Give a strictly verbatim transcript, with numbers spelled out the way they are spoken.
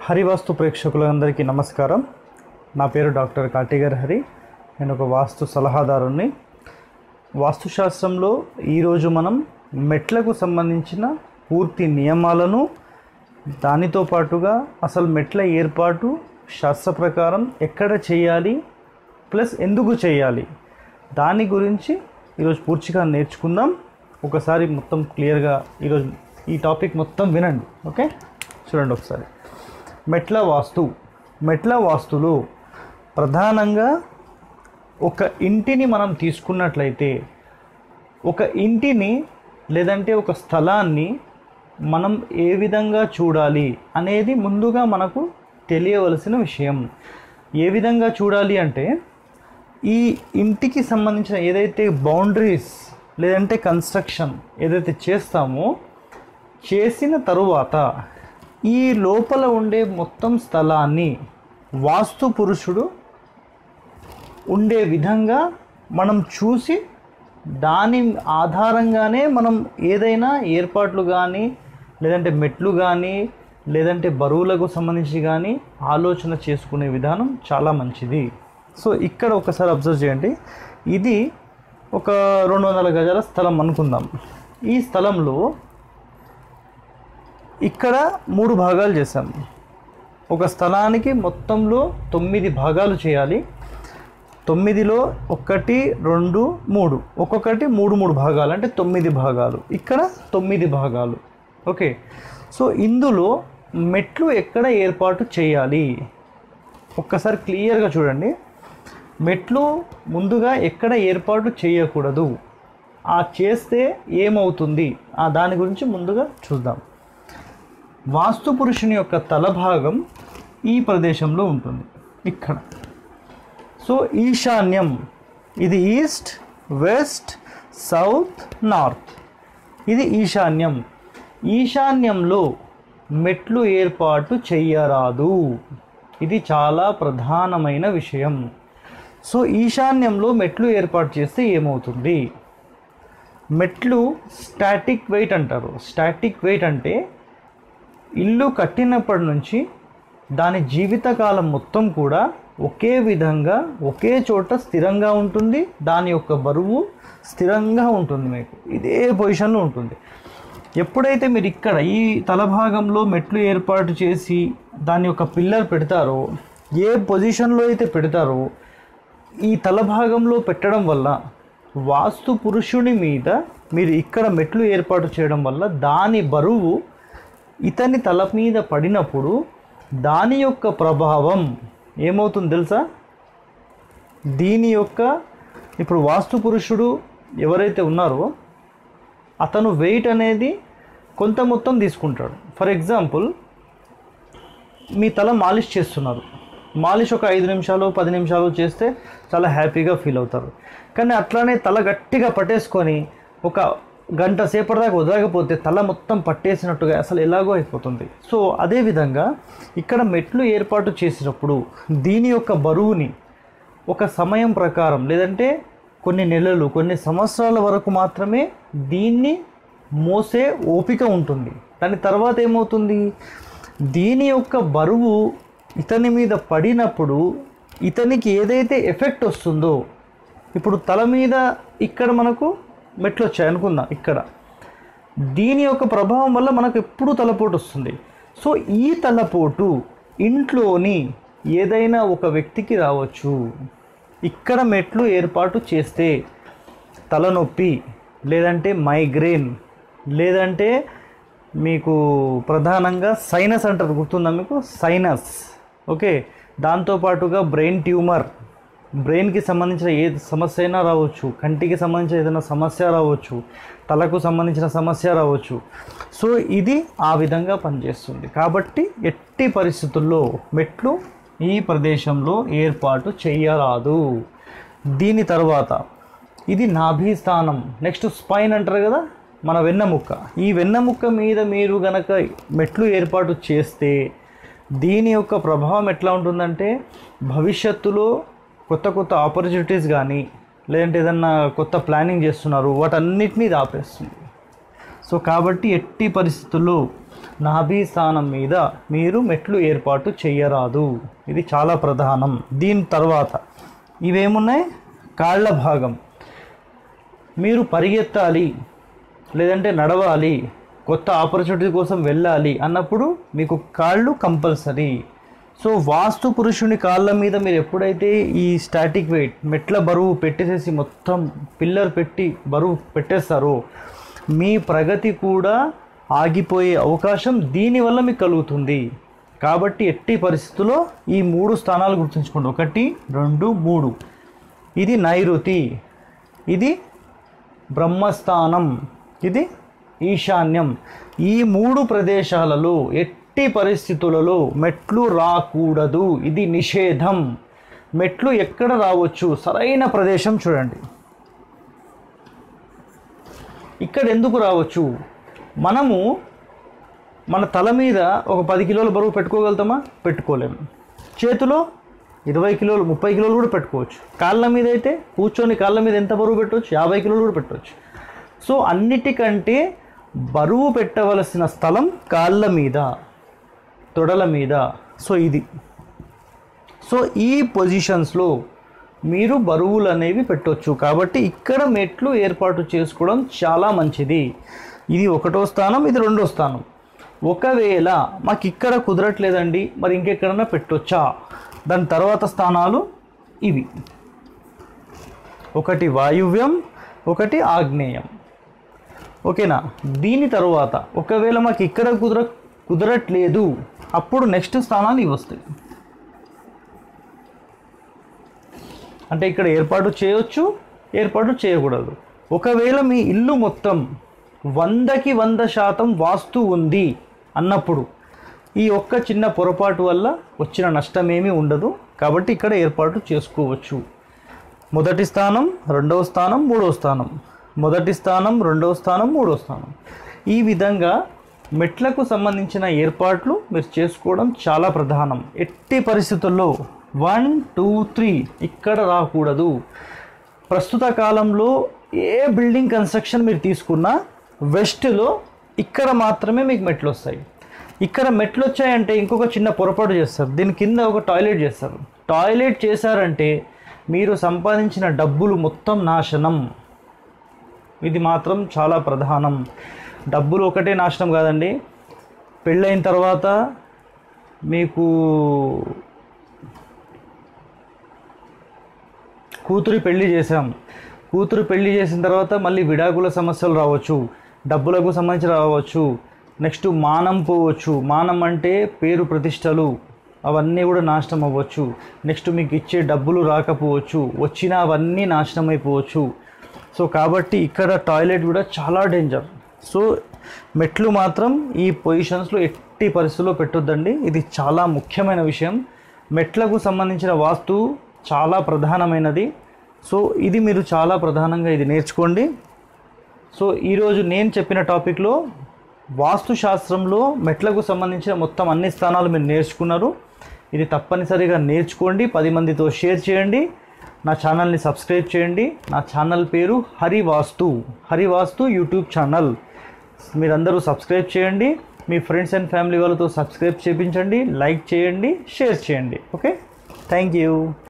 హరివాస్తు ప్రేక్షకులందరికీ నమస్కారం. నా పేరు డాక్టర్ కాటిగర్ హరి. నేను ఒక వాస్తు సలహాదారుని. వాస్తుశాస్త్రంలో ఈరోజు మనం మెట్లకు సంబంధించిన పూర్తి నియమాలను, దానితో పాటుగా అసలు మెట్ల ఏర్పాటు శాస్త్ర ప్రకారం ఎక్కడ చేయాలి ప్లస్ ఎందుకు చేయాలి దాని గురించి ఈరోజు పూర్తిగా నేర్చుకుందాం. ఒకసారి మొత్తం క్లియర్గా ఈరోజు ఈ టాపిక్ మొత్తం వినండి. ఓకే, చూడండి ఒకసారి. మెట్ల వాస్తు మెట్ల వాస్తులో ప్రధానంగా ఒక ఇంటిని మనం తీసుకున్నట్లయితే, ఒక ఇంటిని లేదంటే ఒక స్థలాన్ని మనం ఏ విధంగా చూడాలి అనేది ముందుగా మనకు తెలియవలసిన విషయం. ఏ విధంగా చూడాలి అంటే, ఈ ఇంటికి సంబంధించిన ఏదైతే బౌండరీస్ లేదంటే కన్స్ట్రక్షన్ ఏదైతే చేస్తామో, చేసిన తరువాత ఈ లోపల ఉండే మొత్తం స్థలాన్ని వాస్తు పురుషుడు ఉండే విధంగా మనం చూసి దాని ఆధారంగానే మనం ఏదైనా ఏర్పాట్లు కానీ లేదంటే మెట్లు కానీ లేదంటే బరువులకు సంబంధించి కానీ ఆలోచన చేసుకునే విధానం చాలా మంచిది. సో ఇక్కడ ఒకసారి అబ్జర్వ్ చేయండి. ఇది ఒక రెండు వందల గజాల స్థలం అనుకుందాం. ఈ స్థలంలో ఇక్కడ మూడు భాగాలు చేశాం. ఒక స్థలానికి మొత్తంలో తొమ్మిది భాగాలు చేయాలి. తొమ్మిదిలో ఒకటి రెండు మూడు ఒక్కొక్కటి మూడు మూడు భాగాలు అంటే తొమ్మిది భాగాలు. ఇక్కడ తొమ్మిది భాగాలు. ఓకే, సో ఇందులో మెట్లు ఎక్కడ ఏర్పాటు చేయాలి ఒక్కసారి క్లియర్గా చూడండి. మెట్లు ముందుగా ఎక్కడ ఏర్పాటు చేయకూడదు, ఆ చేస్తే ఏమవుతుంది ఆ దాని గురించి ముందుగా చూద్దాం. వాస్తు పురుషుని యొక్క తల భాగం ఈ ప్రదేశంలో ఉంటుంది, ఇక్కడ. సో ఈశాన్యం, ఇది ఈస్ట్, వెస్ట్, సౌత్, నార్త్. ఇది ఈశాన్యం. ఈశాన్యంలో మెట్లు ఏర్పాటు చెయ్యరాదు. ఇది చాలా ప్రధానమైన విషయం. సో ఈశాన్యంలో మెట్లు ఏర్పాటు చేస్తే ఏమవుతుంది? మెట్లు స్టాటిక్ వెయిట్ అంటారు. స్టాటిక్ వెయిట్ అంటే ఇల్లు కట్టినప్పటి నుంచి దాని జీవితకాలం మొత్తం కూడా ఒకే విధంగా ఒకే చోట స్థిరంగా ఉంటుంది. దాని యొక్క బరువు స్థిరంగా ఉంటుంది, మీకు ఇదే పొజిషన్లో ఉంటుంది. ఎప్పుడైతే మీరు ఇక్కడ ఈ తల భాగంలో మెట్లు ఏర్పాటు చేసి దాని యొక్క పిల్లర్ పెడతారో, ఏ పొజిషన్లో అయితే పెడతారో ఈ తల భాగంలో పెట్టడం వల్ల వాస్తు పురుషుని మీద మీరు ఇక్కడ మెట్లు ఏర్పాటు చేయడం వల్ల దాని బరువు ఇతని తల మీద పడినప్పుడు దాని యొక్క ప్రభావం ఏమవుతుంది తెలుసా? దీని యొక్క ఇప్పుడు వాస్తు పురుషుడు ఎవరైతే ఉన్నారో అతను వెయిట్ అనేది కొంత మొత్తం తీసుకుంటాడు. ఫర్ ఎగ్జాంపుల్, మీ తల మాలిష్ చేస్తున్నారు. మాలిష్ ఒక ఐదు నిమిషాలు పది నిమిషాలు చేస్తే చాలా హ్యాపీగా ఫీల్ అవుతారు. కానీ అట్లానే తల గట్టిగా పట్టేసుకొని ఒక గంట సేపటి దాకా వదలకపోతే తల మొత్తం పట్టేసినట్టుగా అసలు ఎలాగో అయిపోతుంది. సో అదేవిధంగా ఇక్కడ మెట్లు ఏర్పాటు చేసినప్పుడు దీని యొక్క బరువుని ఒక సమయం ప్రకారం లేదంటే కొన్ని నెలలు కొన్ని సంవత్సరాల వరకు మాత్రమే దీన్ని మోసే ఓపిక ఉంటుంది. దాని తర్వాత ఏమవుతుంది? దీని యొక్క బరువు ఇతని మీద పడినప్పుడు ఇతనికి ఏదైతే ఎఫెక్ట్ వస్తుందో, ఇప్పుడు తల మీద ఇక్కడ మనకు మెట్లు వచ్చాయి అనుకుందాం, ఇక్కడ దీని యొక్క ప్రభావం వల్ల మనకు ఎప్పుడు తలపోటు వస్తుంది. సో ఈ తలపోటు ఇంట్లోని ఏదైనా ఒక వ్యక్తికి రావచ్చు. ఇక్కడ మెట్లు ఏర్పాటు చేస్తే తలనొప్పి లేదంటే మైగ్రేన్ లేదంటే మీకు ప్రధానంగా సైనస్ అంటారు, గుర్తుందా మీకు? సైనస్. ఓకే, దాంతోపాటుగా బ్రెయిన్ ట్యూమర్, బ్రెయిన్కి సంబంధించిన ఏ సమస్య అయినా రావచ్చు, కంటికి సంబంధించిన ఏదైనా సమస్య రావచ్చు, తలకు సంబంధించిన సమస్య రావచ్చు. సో ఇది ఆ విధంగా పనిచేస్తుంది. కాబట్టి ఎట్టి పరిస్థితుల్లో మెట్లు ఈ ప్రదేశంలో ఏర్పాటు చేయరాదు. దీని తర్వాత ఇది నాభి స్థానం. నెక్స్ట్ స్పైన్ అంటారు కదా, మన వెన్నెముక్క. ఈ వెన్నెముక్క మీద మీరు గనక మెట్లు ఏర్పాటు చేస్తే దీని యొక్క ప్రభావం ఎట్లా ఉంటుందంటే, భవిష్యత్తులో కొత్త కొత్త ఆపర్చునిటీస్ కానీ లేదంటే ఏదన్నా కొత్త ప్లానింగ్ చేస్తున్నారు వాటన్నిటినీ ఇది ఆపేస్తుంది. సో కాబట్టి ఎట్టి పరిస్థితుల్లో నాభి స్థానం మీద మీరు మెట్లు ఏర్పాటు చేయరాదు. ఇది చాలా ప్రధానం. దీని తర్వాత ఇవేమున్నాయి, కాళ్ళ భాగం. మీరు పరిగెత్తాలి లేదంటే నడవాలి, కొత్త ఆపర్చునిటీ కోసం వెళ్ళాలి అన్నప్పుడు మీకు కాళ్ళు కంపల్సరీ. సో వాస్తు పురుషుని కాళ్ళ మీద మీరు ఎప్పుడైతే ఈ స్టాటిక్ వెయిట్ మెట్ల బరువు పెట్టేసేసి మొత్తం పిల్లర్ పెట్టి బరువు పెట్టేస్తారో మీ ప్రగతి కూడా ఆగిపోయే అవకాశం దీనివల్ల మీకు కలుగుతుంది. కాబట్టి ఎట్టి పరిస్థితుల్లో ఈ మూడు స్థానాలు గుర్తుంచుకోండి. ఒకటి, రెండు, మూడు. ఇది నైరుతి, ఇది బ్రహ్మస్థానం, ఇది ఈశాన్యం. ఈ మూడు ప్రదేశాలలో ఎట్టి పరిస్థితులలో మెట్లు రాకూడదు. ఇది నిషేధం. మెట్లు ఎక్కడ రావచ్చు, సరైన ప్రదేశం చూడండి. ఇక్కడ ఎందుకు రావచ్చు, మనము మన తల మీద ఒక పది కిలోల బరువు పెట్టుకోగలుగుతామా? పెట్టుకోలేము. చేతిలో ఇరవై కిలోలు ముప్పై కిలోలు కూడా పెట్టుకోవచ్చు. కాళ్ళ మీద అయితే కూర్చొని కాళ్ళ మీద ఎంత బరువు పెట్టవచ్చు? యాభై కిలోలు కూడా పెట్టవచ్చు. సో అన్నిటికంటే బరువు పెట్టవలసిన స్థలం కాళ్ళ మీద, తొడల మీద. సో ఇది సో ఈ పొజిషన్స్లో మీరు బరువులు అనేవి పెట్టవచ్చు. కాబట్టి ఇక్కడ మెట్లు ఏర్పాటు చేసుకోవడం చాలా మంచిది. ఇది ఒకటో స్థానం, ఇది రెండో స్థానం. ఒకవేళ మాకు ఇక్కడ కుదరట్లేదండి, మరి ఇంకెక్కడన్నా పెట్టొచ్చా? దాని తర్వాత స్థానాలు ఇవి. ఒకటి వాయువ్యం, ఒకటి ఆగ్నేయం. ఓకేనా? దీని తర్వాత ఒకవేళ మాకు ఇక్కడ కుదర కుదరట్లేదు అప్పుడు నెక్స్ట్ స్థానాలు ఇవి వస్తాయి. అంటే ఇక్కడ ఏర్పాటు చేయొచ్చు, ఏర్పాటు చేయకూడదు. ఒకవేళ మీ ఇల్లు మొత్తం వందకి వంద శాతం వాస్తు ఉంది అన్నప్పుడు ఈ ఒక్క చిన్న పొరపాటు వల్ల వచ్చిన నష్టమేమీ ఉండదు. కాబట్టి ఇక్కడ ఏర్పాటు చేసుకోవచ్చు. మొదటి స్థానం, రెండవ స్థానం, మూడవ స్థానం, మొదటి స్థానం, రెండవ స్థానం, మూడవ స్థానం. ఈ విధంగా మెట్లకు సంబంధించిన ఏర్పాట్లు మీరు చేసుకోవడం చాలా ప్రధానం. ఎట్టి పరిస్థితుల్లో వన్ టూ త్రీ ఇక్కడ రాకూడదు. ప్రస్తుత కాలంలో ఏ బిల్డింగ్ కన్స్ట్రక్షన్ మీరు తీసుకున్నా వెస్ట్లో ఇక్కడ మాత్రమే మీకు మెట్లు వస్తాయి. ఇక్కడ మెట్లు వచ్చాయంటే ఇంకొక చిన్న పొరపాటు చేస్తారు, దీని కింద ఒక టాయిలెట్ చేస్తారు. టాయిలెట్ చేశారంటే మీరు సంపాదించిన డబ్బులు మొత్తం నాశనం. ఇది మాత్రం చాలా ప్రధానం. డబ్బులు ఒకటే నాశనం కాదండి, పెళ్ళైన తర్వాత మీకు కూతురి పెళ్లి చేసాం, కూతురు పెళ్లి చేసిన తర్వాత మళ్ళీ విడాకుల సమస్యలు రావచ్చు, డబ్బులకు సంబంధించి రావచ్చు, నెక్స్ట్ మానం పోవచ్చు. మానం అంటే పేరు ప్రతిష్టలు, అవన్నీ కూడా నాశనం అవ్వచ్చు. నెక్స్ట్ మీకు ఇచ్చే డబ్బులు రాకపోవచ్చు, వచ్చినా అవన్నీ నాశనం అయిపోవచ్చు. సో కాబట్టి ఇక్కడ టాయిలెట్ కూడా చాలా డేంజర్. సో మెట్లు మాత్రం ఈ పొజిషన్స్లో ఎట్టి పరిస్థితుల్లో పెట్టొద్దండి. ఇది చాలా ముఖ్యమైన విషయం. మెట్లకు సంబంధించిన వాస్తు చాలా ప్రధానమైనది. సో ఇది మీరు చాలా ప్రధానంగా ఇది నేర్చుకోండి. సో ఈరోజు నేను చెప్పిన టాపిక్లో వాస్తుశాస్త్రంలో మెట్లకు సంబంధించిన మొత్తం అన్ని స్థానాలు మీరు నేర్చుకున్నారు. ఇది తప్పనిసరిగా నేర్చుకోండి, పది మందితో షేర్ చేయండి, నా ఛానల్ని సబ్స్క్రైబ్ చేయండి. నా ఛానల్ పేరు హరివాస్తు, హరివాస్తు యూట్యూబ్ ఛానల్. మీరందరూ సబ్స్క్రైబ్ చేయండి, మీ ఫ్రెండ్స్ అండ్ ఫ్యామిలీ వాళ్ళతో సబ్స్క్రైబ్ చేయించండి, లైక్ చేయండి, షేర్ చేయండి. Okay, thank you.